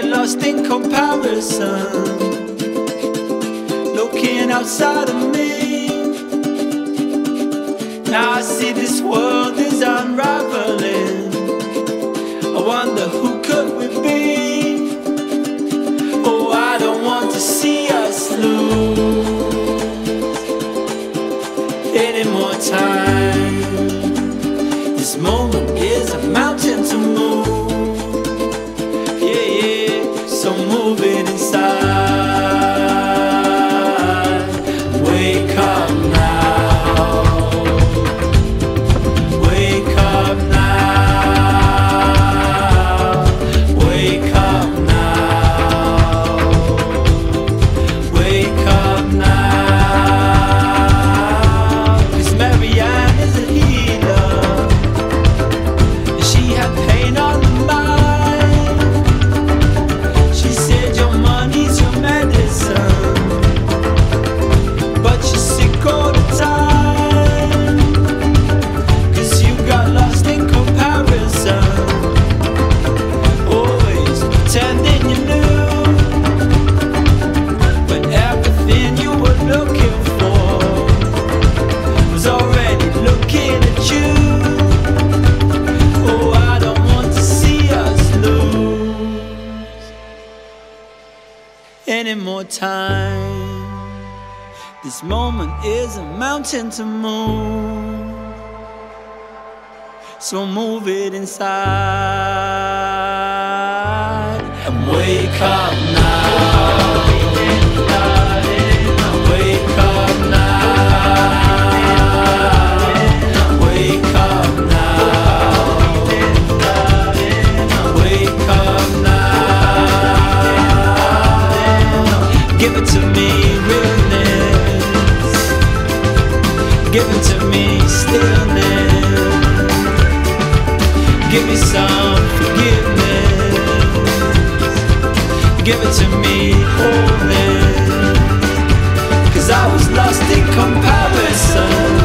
lost in comparison, looking outside of me. Now I see this world is unraveling. I wonder who could we be? Oh, I don't want to see us lose any more time. This moment is a mountain to move. Yeah, yeah, so move it inside. Wake up now. Wake up now. Wake up now. Wake up now. 'Cause Marianne is a healer, and she had pain on the mind. She said your money's your medicine, but you're sick all the time. 'Cause you got lost in comparison, always pretending you knew, when everything you were looking for was already looking at you. Oh, I don't want to see us lose any more time. This moment is a mountain to move, so move it inside and wake up now. Wake up now. Wake up now. Wake up now. Give it to me, realness. Give it to me, stillness. Give me some forgiveness. Give it to me, wholeness. 'Cause I was lost in comparison.